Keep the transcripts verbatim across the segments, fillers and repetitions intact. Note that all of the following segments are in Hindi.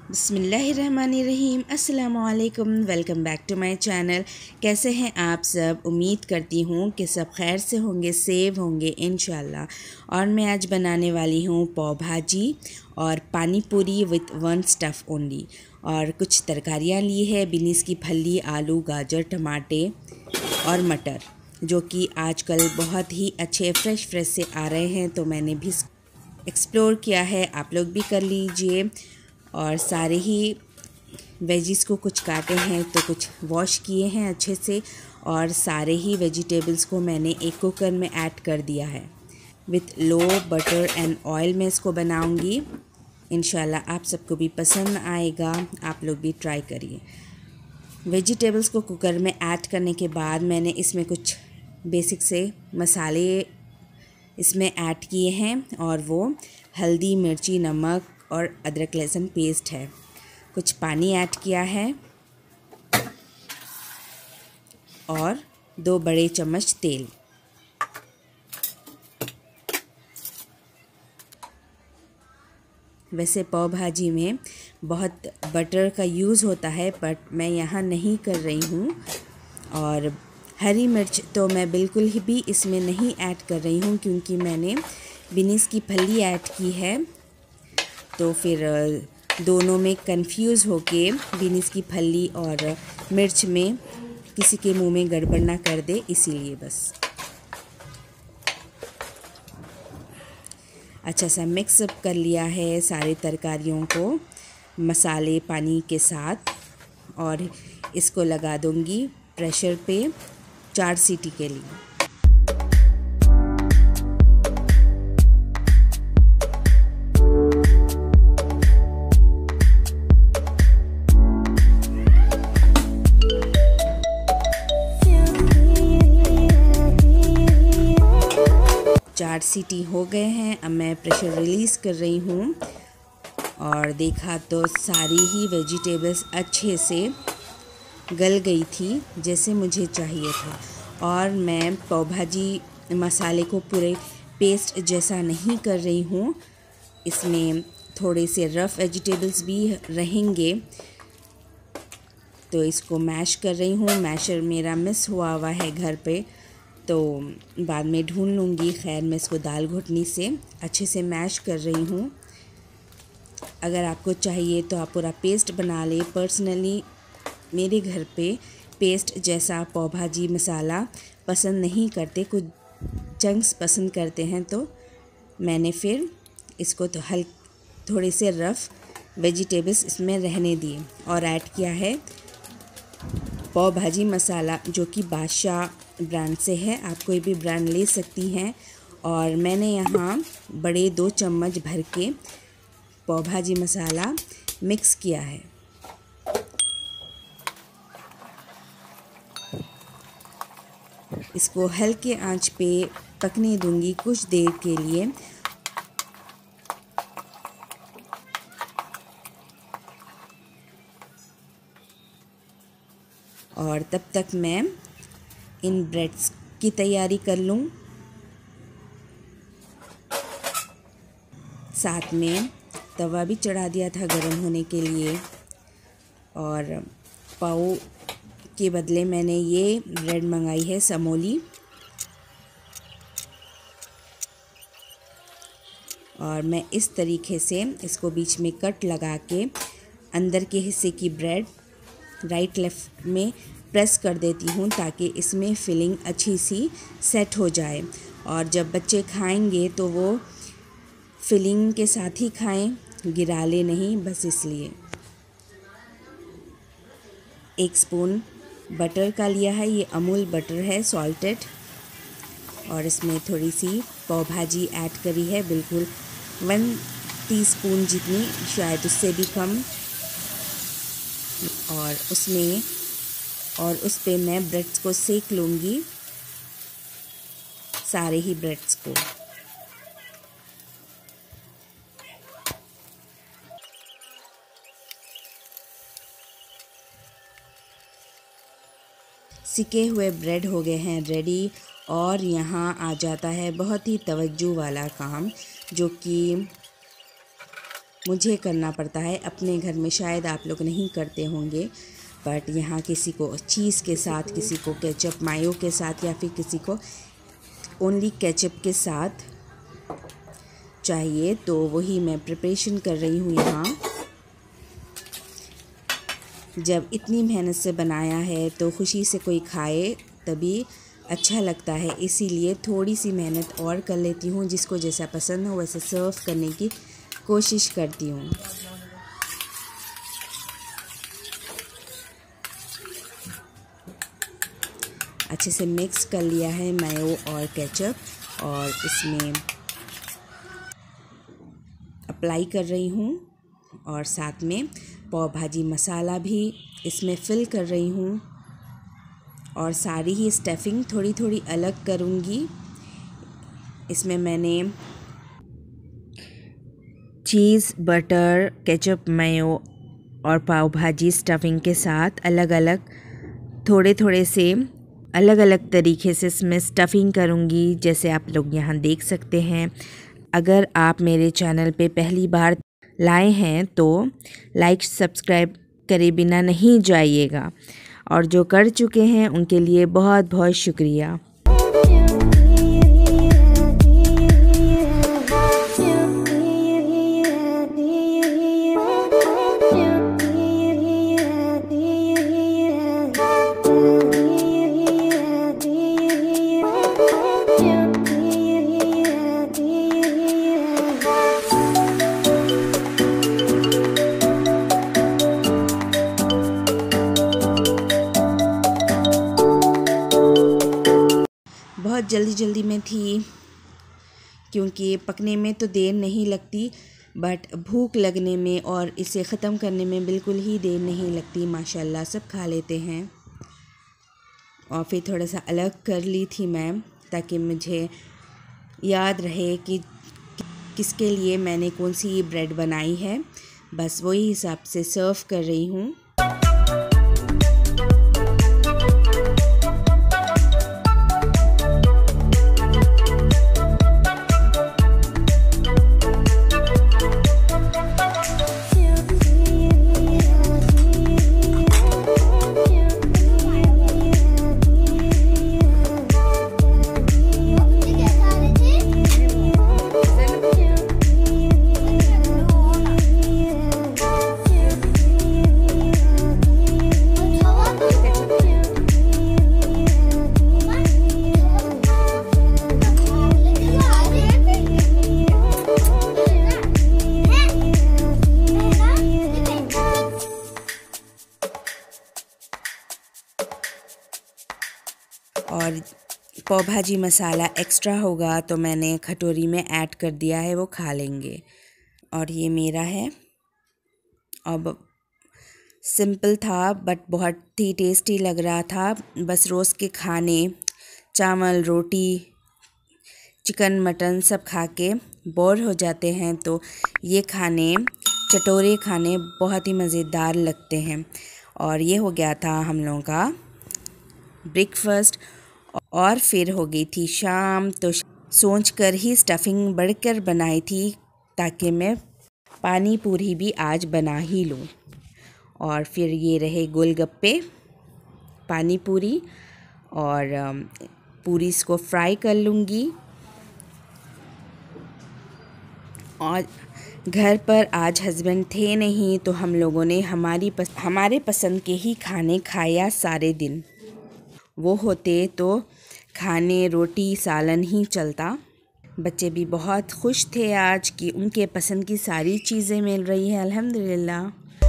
बिस्मिल्लाहिर्रहमानिर्रहीम। अस्सलामुअलैकुम। Welcome back to my channel. कैसे हैं आप सब? उम्मीद करती हूँ कि सब खैर से होंगे, सेव होंगे इंशाल्लाह। और मैं आज बनाने वाली हूँ पाव भाजी और पानी पूरी विथ वन स्टफ़ ओनली। और कुछ तरकारियाँ ली है, बीन्स की फली, आलू, गाजर, टमाटे और मटर, जो कि आजकल बहुत ही अच्छे फ्रेश फ्रेश से आ रहे हैं, तो मैंने भी एक्सप्लोर किया है। आप लोग भी कर लीजिए। और सारे ही वेजिस को कुछ काटे हैं तो कुछ वॉश किए हैं अच्छे से, और सारे ही वेजिटेबल्स को मैंने एक कुकर में ऐड कर दिया है। With low butter and oil में इसको बनाऊंगी। इंशाल्लाह आप सबको भी पसंद आएगा, आप लोग भी ट्राई करिए। वेजिटेबल्स को कुकर में ऐड करने के बाद मैंने इसमें कुछ बेसिक से मसाले इसमें ऐड किए हैं, और वो हल्दी, मिर्ची, नमक और अदरक लहसुन पेस्ट है। कुछ पानी ऐड किया है और दो बड़े चम्मच तेल। वैसे पाव भाजी में बहुत बटर का यूज़ होता है, बट मैं यहाँ नहीं कर रही हूँ। और हरी मिर्च तो मैं बिल्कुल ही भी इसमें नहीं ऐड कर रही हूँ, क्योंकि मैंने बीन्स की फली ऐड की है, तो फिर दोनों में कंफ्यूज होके बीन्स की फली और मिर्च में किसी के मुंह में गड़बड़ ना कर दे, इसीलिए बस अच्छा सा मिक्सअप कर लिया है सारे तरकारियों को मसाले पानी के साथ। और इसको लगा दूंगी प्रेशर पे चार सीटी के लिए। चार सीटी हो गए हैं। अब मैं प्रेशर रिलीज़ कर रही हूँ, और देखा तो सारी ही वेजिटेबल्स अच्छे से गल गई थी जैसे मुझे चाहिए था। और मैं पाव भाजी मसाले को पूरे पेस्ट जैसा नहीं कर रही हूँ, इसमें थोड़े से रफ़ वेजिटेबल्स भी रहेंगे, तो इसको मैश कर रही हूँ। मैशर मेरा मिस हुआ हुआ है घर पे, तो बाद में ढूंढ लूँगी। खैर, मैं इसको दाल घुटनी से अच्छे से मैश कर रही हूँ। अगर आपको चाहिए तो आप पूरा पेस्ट बना लें। पर्सनली मेरे घर पे पेस्ट जैसा पाव भाजी मसाला पसंद नहीं करते, कुछ चंक्स पसंद करते हैं, तो मैंने फिर इसको तो हल थोड़े से रफ़ वेजिटेबल्स इसमें रहने दिए। और ऐड किया है पाव भाजी मसाला, जो कि बादशाह ब्रांड से है, आप कोई भी ब्रांड ले सकती हैं। और मैंने यहाँ बड़े दो चम्मच भर के पाव भाजी मसाला मिक्स किया है। इसको हल्के आंच पे पकने दूंगी कुछ देर के लिए। और तब तक मैं इन ब्रेड्स की तैयारी कर लूँ। साथ में तवा भी चढ़ा दिया था गर्म होने के लिए। और पाव के बदले मैंने ये ब्रेड मंगाई है समोली, और मैं इस तरीके से इसको बीच में कट लगा के अंदर के हिस्से की ब्रेड राइट लेफ़्ट में प्रेस कर देती हूँ, ताकि इसमें फिलिंग अच्छी सी सेट हो जाए। और जब बच्चे खाएंगे तो वो फिलिंग के साथ ही खाएं, गिराले नहीं, बस इसलिए। एक स्पून बटर का लिया है, ये अमूल बटर है सॉल्टेड, और इसमें थोड़ी सी पाव भाजी ऐड करी है, बिल्कुल वन टीस्पून जितनी, शायद उससे भी कम। और उसमें और उस पे मैं ब्रेड्स को सेक लूँगी, सारे ही ब्रेड्स को। सिके हुए ब्रेड हो गए हैं रेडी। और यहाँ आ जाता है बहुत ही तवज्जो वाला काम, जो कि मुझे करना पड़ता है। अपने घर में शायद आप लोग नहीं करते होंगे, बट यहाँ किसी को चीज़ के साथ, किसी को केचप मायो के साथ, या फिर किसी को ओनली केचप के साथ चाहिए। तो वही मैं प्रिपरेशन कर रही हूँ यहाँ। जब इतनी मेहनत से बनाया है तो खुशी से कोई खाए तभी अच्छा लगता है, इसीलिए थोड़ी सी मेहनत और कर लेती हूँ। जिसको जैसा पसंद हो वैसे सर्व करने की कोशिश करती हूँ। अच्छे से मिक्स कर लिया है मायो और केचप, और इसमें अप्लाई कर रही हूँ, और साथ में पाव भाजी मसाला भी इसमें फिल कर रही हूँ। और सारी ही स्टफिंग थोड़ी थोड़ी अलग करूँगी। इसमें मैंने चीज़, बटर, केचप, मायो और पाव भाजी स्टफिंग के साथ अलग अलग थोड़े थोड़े से अलग अलग तरीके से इसमें स्टफिंग करूँगी, जैसे आप लोग यहाँ देख सकते हैं। अगर आप मेरे चैनल पे पहली बार लाए हैं तो लाइक सब्सक्राइब करे बिना नहीं जाइएगा, और जो कर चुके हैं उनके लिए बहुत बहुत शुक्रिया। बहुत जल्दी जल्दी में थी क्योंकि पकने में तो देर नहीं लगती, बट भूख लगने में और इसे ख़त्म करने में बिल्कुल ही देर नहीं लगती। माशाल्लाह सब खा लेते हैं। और फिर थोड़ा सा अलग कर ली थी मैं, ताकि मुझे याद रहे कि किसके लिए मैंने कौन सी ब्रेड बनाई है। बस वही हिसाब से सर्व कर रही हूँ। और पाव भाजी मसाला एक्स्ट्रा होगा तो मैंने कटोरी में ऐड कर दिया है, वो खा लेंगे। और ये मेरा है। अब सिंपल था बट बहुत ही टेस्टी लग रहा था। बस रोज़ के खाने, चावल, रोटी, चिकन, मटन सब खा के बोर हो जाते हैं, तो ये खाने, चटोरे खाने बहुत ही मज़ेदार लगते हैं। और ये हो गया था हम लोगों का ब्रेकफास्ट। और फिर हो गई थी शाम, तो सोच कर ही स्टफिंग बढ़कर बनाई थी ताकि मैं पानी पूरी भी आज बना ही लूँ। और फिर ये रहे गोलगप्पे, पानी पूरी, और पूरी इसको फ्राई कर लूँगी। और घर पर आज हस्बैंड थे नहीं, तो हम लोगों ने हमारी पस, हमारे पसंद के ही खाने खाया सारे दिन। वो होते तो खाने, रोटी, सालन ही चलता। बच्चे भी बहुत खुश थे आज कि उनके पसंद की सारी चीज़ें मिल रही है, अल्हम्दुलिल्लाह।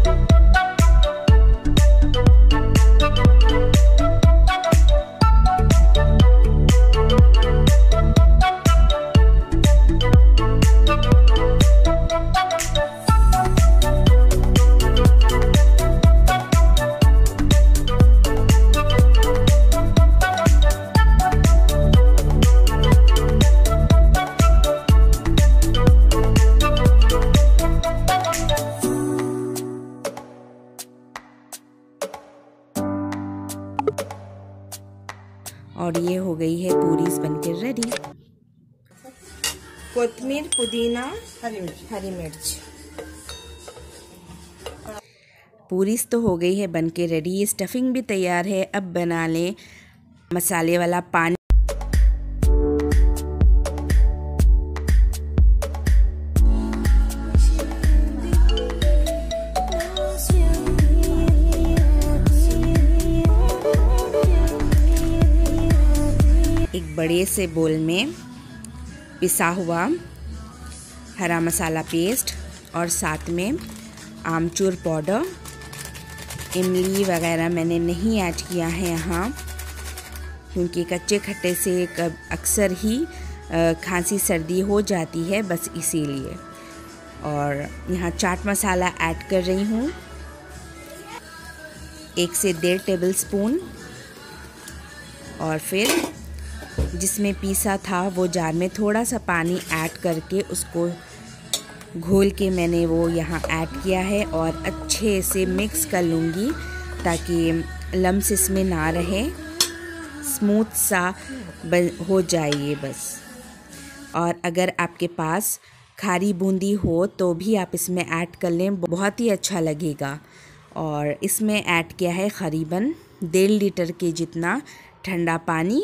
और ये हो गई है पूरी बनकर रेडी। कोतमीर, पुदीना, हरी मिर्च हरी मिर्च पूरीस तो हो गई है बन के रेडी, स्टफिंग भी तैयार है। अब बना लें मसाले वाला पानी। एक बड़े से बोल में पिसा हुआ हरा मसाला पेस्ट और साथ में आमचूर पाउडर, इमली वगैरह मैंने नहीं ऐड किया है यहाँ, क्योंकि कच्चे खट्टे से कब अक्सर ही खांसी सर्दी हो जाती है, बस इसीलिए। और यहाँ चाट मसाला ऐड कर रही हूँ, एक से डेढ़ टेबल स्पून। और फिर जिसमें पीसा था वो जार में थोड़ा सा पानी ऐड करके उसको घोल के मैंने वो यहाँ ऐड किया है और अच्छे से मिक्स कर लूँगी ताकि लम्स इसमें ना रहे, स्मूथ सा बन हो जाए ये बस। और अगर आपके पास खारी बूंदी हो तो भी आप इसमें ऐड कर लें, बहुत ही अच्छा लगेगा। और इसमें ऐड किया है करीबन डेढ़ लीटर के जितना ठंडा पानी।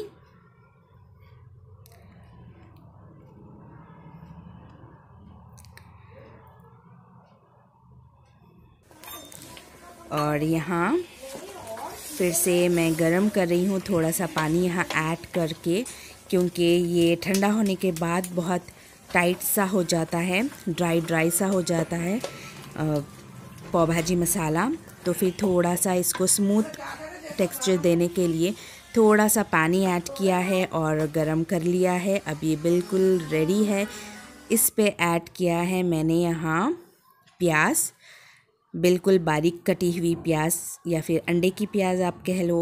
और यहाँ फिर से मैं गरम कर रही हूँ थोड़ा सा पानी यहाँ ऐड करके, क्योंकि ये ठंडा होने के बाद बहुत टाइट सा हो जाता है, ड्राई ड्राई सा हो जाता है पाव भाजी मसाला। तो फिर थोड़ा सा इसको स्मूथ टेक्सचर देने के लिए थोड़ा सा पानी ऐड किया है और गरम कर लिया है। अब ये बिल्कुल रेडी है। इस पे ऐड किया है मैंने यहाँ प्याज, बिल्कुल बारीक कटी हुई प्याज या फिर अंडे की प्याज आप कह लो।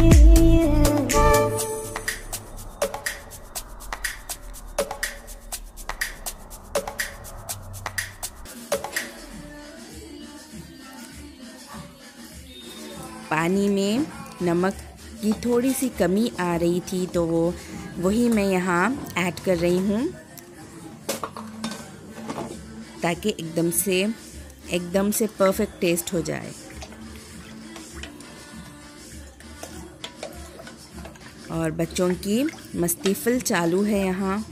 पानी में नमक की थोड़ी सी कमी आ रही थी तो वो वही मैं यहाँ ऐड कर रही हूँ ताकि एकदम से एकदम से परफेक्ट टेस्ट हो जाए। और बच्चों की मस्ती फुल चालू है यहाँ।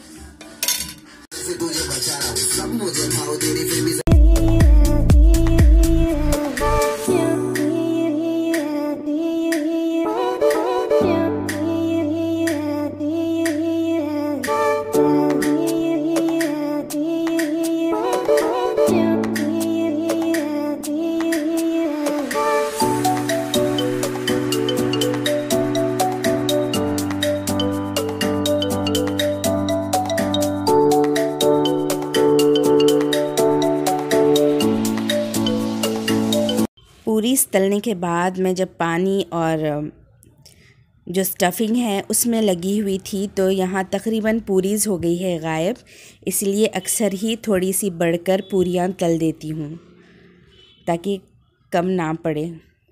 पूरी तलने के बाद मैं जब पानी और जो स्टफिंग है उसमें लगी हुई थी तो यहाँ तकरीबन पूरीज हो गई है गायब, इसलिए अक्सर ही थोड़ी सी बढ़कर पूरियाँ तल देती हूँ ताकि कम ना पड़े।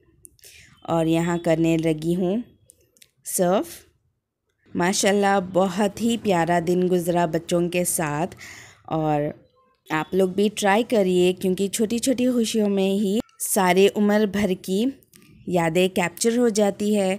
और यहाँ करने लगी हूँ सर्व। माशाल्लाह बहुत ही प्यारा दिन गुज़रा बच्चों के साथ। और आप लोग भी ट्राई करिए, क्योंकि छोटी छोटी खुशियों में ही सारे उम्र भर की यादें कैप्चर हो जाती है,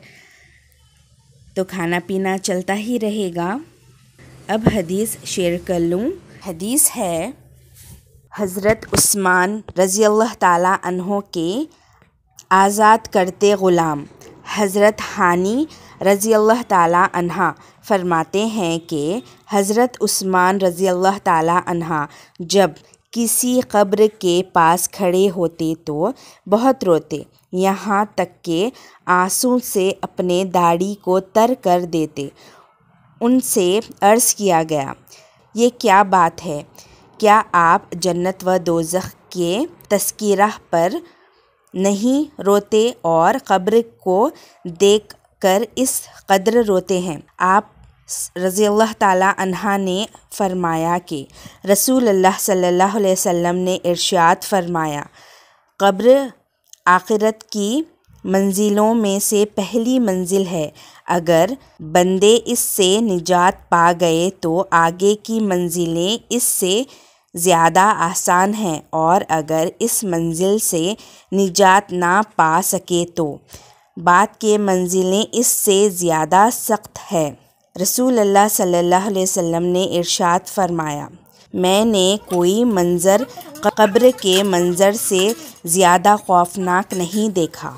तो खाना पीना चलता ही रहेगा। अब हदीस शेयर कर लूँ। हदीस है हज़रत उस्मान रज़ी अल्लाह ताला अन्हो के आज़ाद करते ग़ुलाम हज़रत हानी रज़ी अल्लाह ताला अन्हा फरमाते हैं कि हज़रत उस्मान रज़ी अल्लाह ताला अन्हा जब किसी कब्र के पास खड़े होते तो बहुत रोते, यहाँ तक कि आंसू से अपने दाढ़ी को तर कर देते। उनसे अर्ज़ किया गया, ये क्या बात है? क्या आप जन्नत व दोज़ख के तज़किरा पर नहीं रोते और कब्र को देख कर इस कदर रोते हैं? आप रज़ी अल्लाह ताला अन्हा ने फ़रमाया कि रसूल अल्लाह सल्लल्लाहु अलैहि वसल्लम ने इरशाद फ़रमाया, कब्र आखिरत की मंजिलों में से पहली मंजिल है। अगर बंदे इससे निजात पा गए तो आगे की मंजिलें इससे ज़्यादा आसान है और अगर इस मंजिल से निजात ना पा सके तो बाद के मंजिलें इससे ज़्यादा सख्त है। रसूल अल्लाह सल्लल्लाहु अलैहि वसल्लम ने इरशाद फरमाया, मैंने कोई मंज़र कब्र के मंज़र से ज़्यादा खौफनाक नहीं देखा।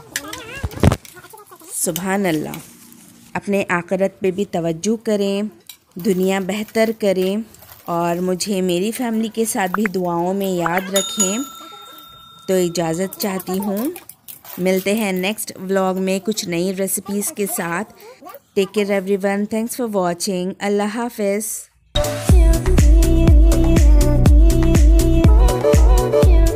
सुभान अल्लाह। अपने आखिरत पे भी तवज्जो करें, दुनिया बेहतर करें और मुझे मेरी फैमिली के साथ भी दुआओं में याद रखें। तो इजाज़त चाहती हूँ, मिलते हैं नेक्स्ट व्लॉग में कुछ नई रेसिपीज़ के साथ। Take care everyone, thanks for watching, अल्लाह हाफ़िज़।